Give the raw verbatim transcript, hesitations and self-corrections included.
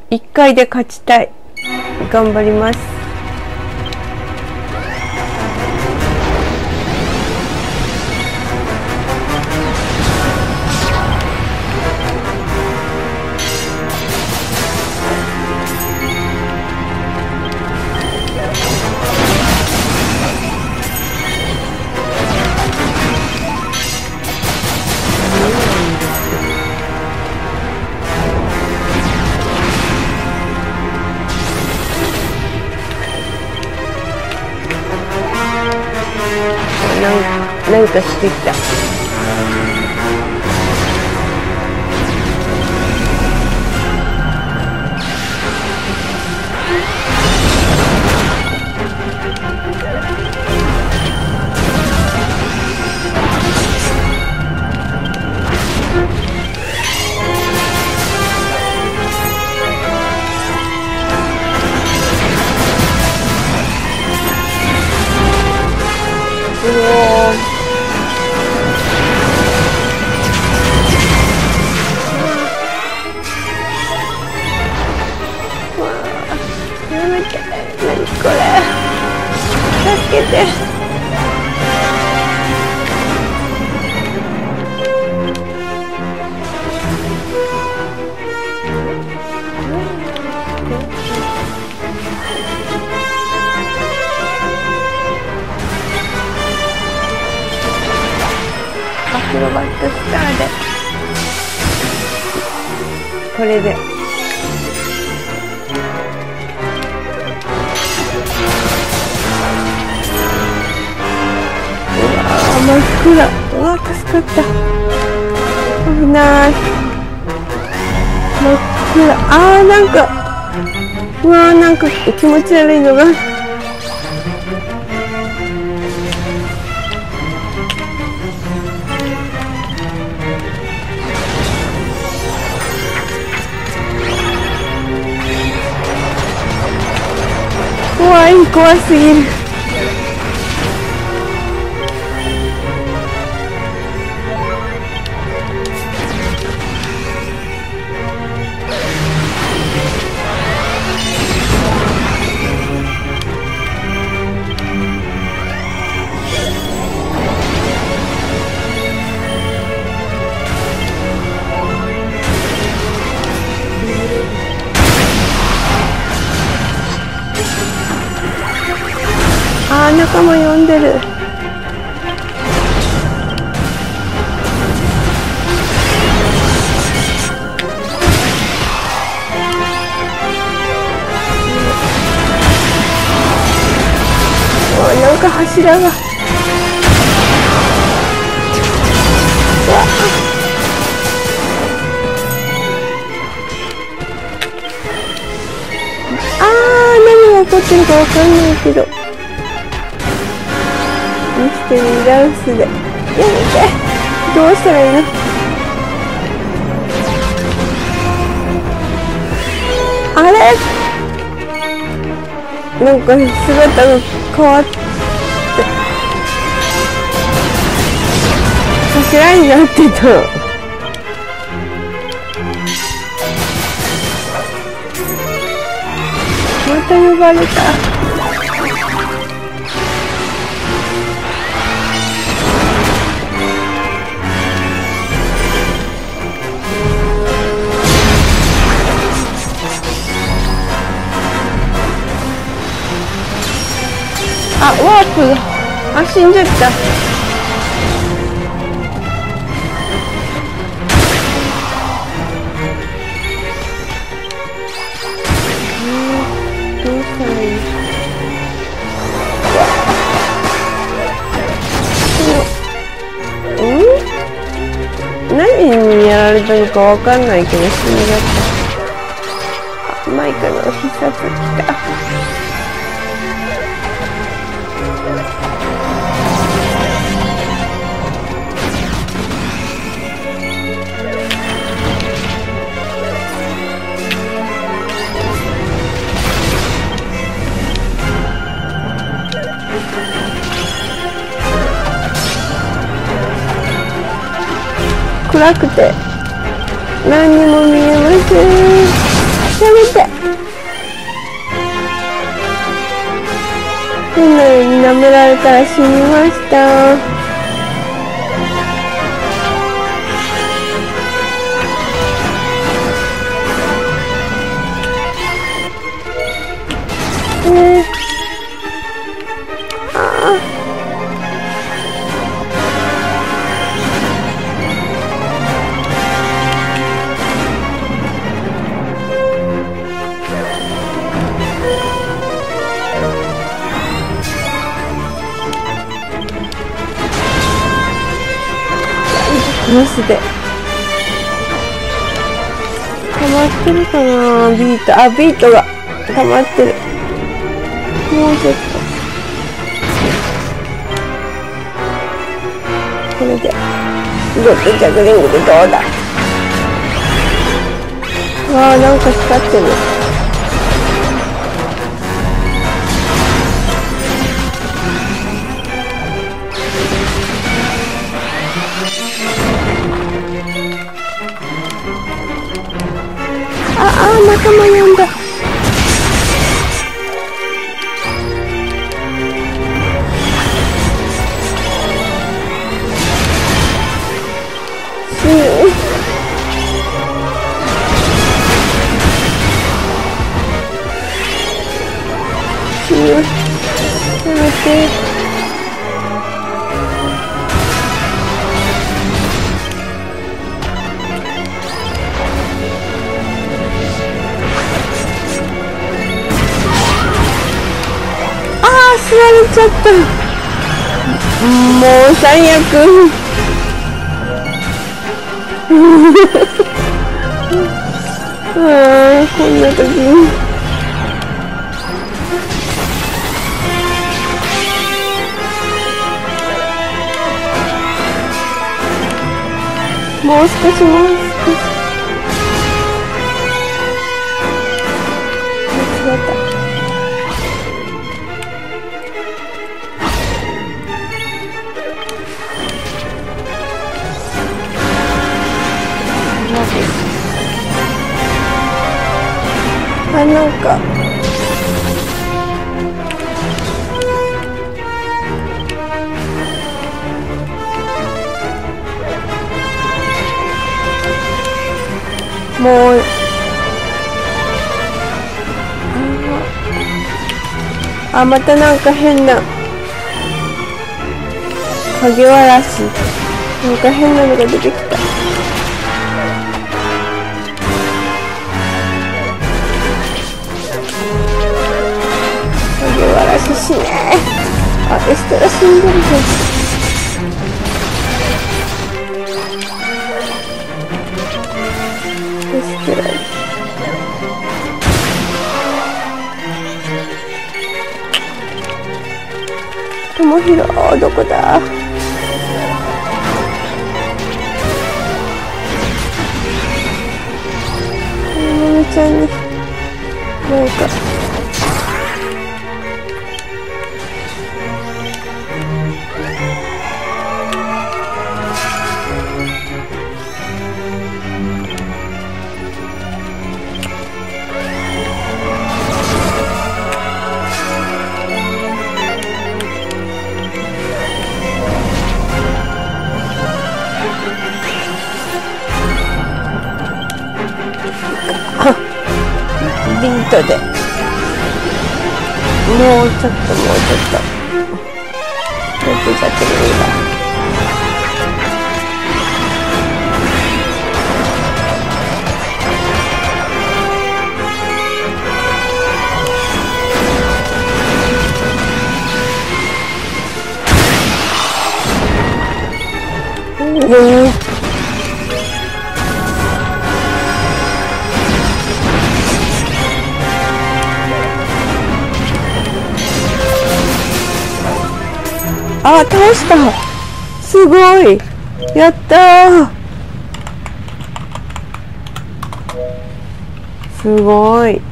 いっかいで勝ちたい。頑張ります。なんかしてきた。助けて。アクロバットスターでこれで真っ暗。うわ、助かった。危ない。真っ暗。あー、なんかうわー、なんか気持ち悪いのが怖い。怖すぎる。あー、仲間呼んでる。お、なんか柱が。あー、何が起こってるかわかんないけどミステリーダンスでやめて。どうしたらいいの。あれ、なんか姿が変わって柱になってた。また呼ばれた。あ、ワープ。あ、死んじゃった。どうしたらいい。うん？何にやられたのかわかんないけど死んじゃった。あ、マイカの必殺来た。暗くて何にも見えません。 やめて。変なように舐められたら死にました。えー、ああ。マジで溜まってるかな。ビート、あ、ビートが溜まってる。もうちょっとこれでゴッドジャグリングでどうだ。わあ、なんか光ってる。ああ、仲間呼んだ。死ぬ。死ぬ。やめて。吸われちゃった。もう最悪。ああ、こんな時に。もう少し、もう少し。間違えた。あ、なんかもうあ、またなんか変な影わらし、なんか変なのが出てきた。しねー。あ、エステラ死んでるじゃん。エステラともひろ、どこだ。ももちゃんになんかビートでもうちょっともうちょっとどっちだってもいいわ。うんあ、倒した。すごい。やったー。すごい。